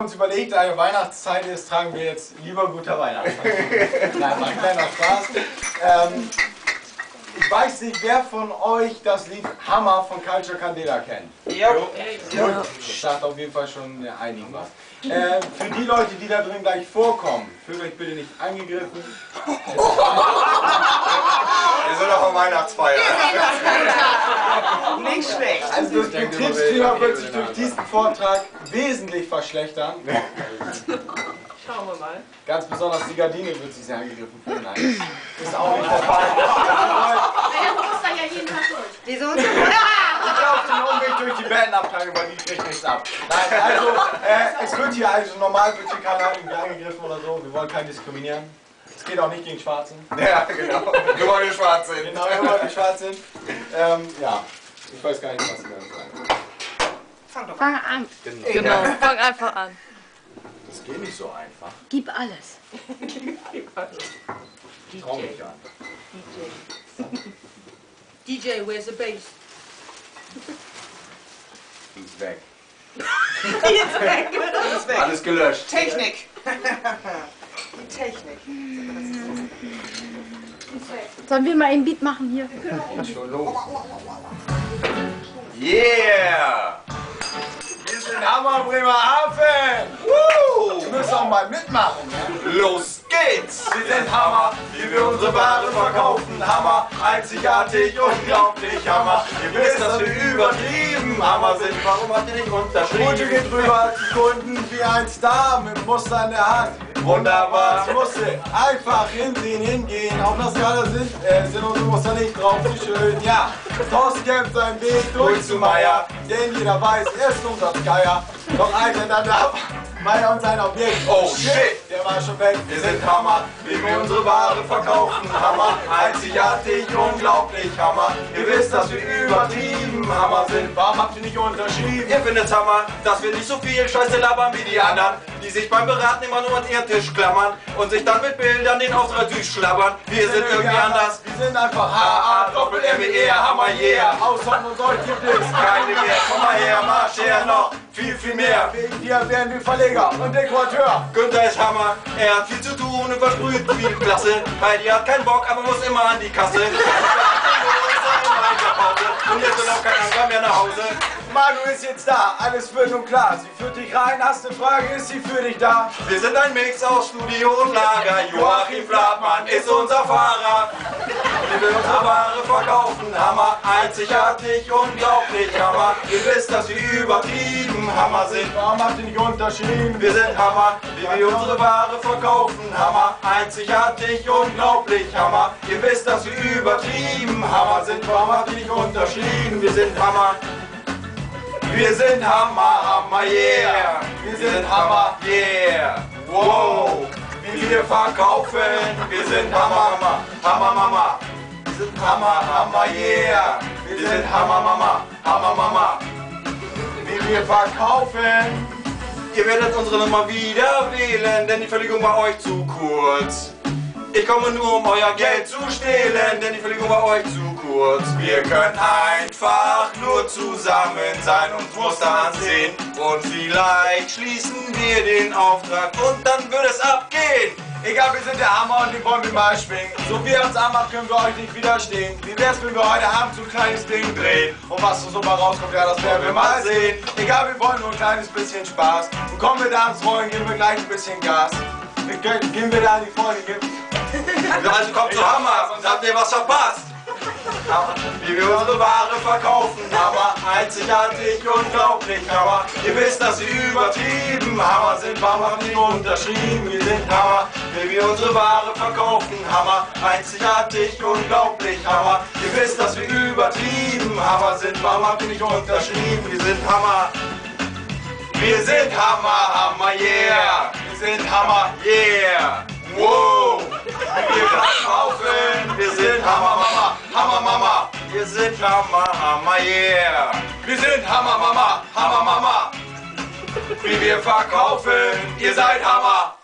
uns überlegt, da ja Weihnachtszeit ist, tragen wir jetzt lieber guter Weihnachten. Nein, mal ein kleiner Spaß. Ich weiß nicht, wer von euch das Lied Hammer von Culture Candela kennt. Ja. Gut, das sagt auf jeden Fall schon einigen was. Für die Leute, die da drin gleich vorkommen, fühlt euch bitte nicht angegriffen. Wir sind doch am Weihnachtsfeier. Nicht schlecht. Also das Betriebsklima wird sich durch diesen Vortrag wesentlich verschlechtern. Schauen wir mal. Ganz besonders die Gardine wird sich sehr angegriffen fühlen. Nein, ist auch nicht der Fall. Du musst da ja jeden Tag durch. Wieso? Ich laufe den Umweg durch die Bandenabteilung, weil die kriegt nichts ab. Nein, also, es wird hier also normal wird hier keiner irgendwie angegriffen oder so. Wir wollen keinen diskriminieren. Es geht auch nicht gegen Schwarzen. Ja, genau. Nur weil wir schwarz sind. Genau, nur weil wir schwarz sind. Ja, ich weiß gar nicht, was Sie da sagen. Fang an. Genau, fang einfach an. Das geht nicht so einfach. Gib alles. Ich trau mich an. DJ, where's the bass? Die ist weg. Jetzt weg. Alles gelöscht. Technik. Die Technik. Sollen wir mal ein Beat machen hier? Geht schon los. Yeah! Wir sind Hammer Bremerhaven! Woo! Wir müssen auch mal mitmachen, ne? Los geht's! Wir sind Hammer, wie wir unsere Ware verkaufen. Hammer, einzigartig, unglaublich Hammer. Ihr wisst, dass wir übertrieben Hammer sind. Warum habt ihr nicht unterschrieben? Gute geht rüber, die Kunden wie ein Star mit Muster in der Hand. Wunderbar, es musste einfach hinsehen, hingehen. Auf der Skala sind unsere Muster nicht drauf so schön. Ja, Thorsten kämpft seinen Weg durch zu Meier. Denn jeder weiß, er ist unser Geier. Noch einer da darf Meier und sein Objekt. Oh shit! Der war schon weg. Wir sind Hammer, wie wir unsere Ware verkaufen. Hammer, einzigartig, unglaublich Hammer. Ihr wisst, dass wir übertrieben Hammer sind. Warum habt ihr nicht unterschrieben? Ihr findet Hammer, dass wir nicht so viel Scheiße labern wie die anderen, die sich beim Beraten immer nur an ihren Tisch klammern und sich dann mit Bildern den Auftrag durchschlabbern. Wir sind irgendwie anders. Wir sind einfach H-A-Doppel-M-E-R, Hammer, yeah. Aushorn und euch gibt es keine mehr. Komm mal her, Marsch her, noch viel, viel mehr. Wegen dir werden wir Verleger und Dekorateur. Günther ist Hammer, er hat viel zu tun und versprüht viel Klasse. Heidi hat keinen Bock, aber muss immer an die Kasse. Und jetzt will auch kein Anker mehr nach Hause. Manu ist jetzt da, alles wird nun klar. Sie führt dich rein, hast eine Frage, ist sie für dich da? Wir sind ein Mix aus Studio und Lager. Joachim Flattmann ist unser Fahrer. Wir will unsere Ware verkaufen. Hammer, einzigartig, unglaublich Hammer. Ihr wisst, dass wir übertrieben Hammer sind. Warum habt ihr nicht unterschrieben? Wir sind Hammer, wie wir unsere Ware verkaufen. Hammer, einzigartig, unglaublich Hammer. Ihr wisst, dass wir übertrieben Hammer sind. Warum habt ihr nicht unterschrieben? Wir sind Hammer. Wir sind Hammer, Hammer, yeah. Wir sind Hammer, yeah. Wow. Wie wir verkaufen. Wir sind Hammer, Hammer, Hammer, Mama. Wir sind Hammer, Hammer, yeah. Wir sind Hammer, Mama, Hammer, Mama. Wie wir verkaufen. Ihr werdet unsere Nummer wieder wählen, denn die Verlegung war euch zu kurz. Ich komme nur, um euer Geld zu stehlen, denn die Verlegung war euch zu kurz. Wir können einfach nur zusammen sein und Muster ansehen. Und vielleicht schließen wir den Auftrag und dann wird es abgehen. Egal, wir sind der Hammer und den wollen wir mal schwingen. So wie ihr uns anmacht, können wir euch nicht widerstehen. Wie wär's, wenn wir heute Abend so ein kleines Ding drehen? Und was so super rauskommt, ja, das werden wir mal sehen. Egal, wir wollen nur ein kleines bisschen Spaß. Und kommen wir da ins Rollen, geben wir gleich ein bisschen Gas. Gehen wir da an die Freunde, Also kommt zu Hammer, sonst habt ihr was verpasst. Wie wir unsere Ware verkaufen, Hammer, einzigartig, unglaublich Hammer. Ihr wisst, dass wir übertrieben Hammer sind, warum habt ihr unterschrieben? Wir sind Hammer, wie wir unsere Ware verkaufen, Hammer, einzigartig, unglaublich Hammer. Ihr wisst, dass wir übertrieben Hammer sind, warum habt ihr nicht unterschrieben? Wir sind Hammer. Wir sind Hammer, Hammer, yeah. Wir sind Hammer, yeah. Wow. Wir verkaufen, wir sind Hammer, Mama, Hammer, Mama. Wir sind Hammer, Hammer, yeah. Wir sind Hammer, Mama, Hammer, Mama. Wie wir verkaufen, ihr seid Hammer.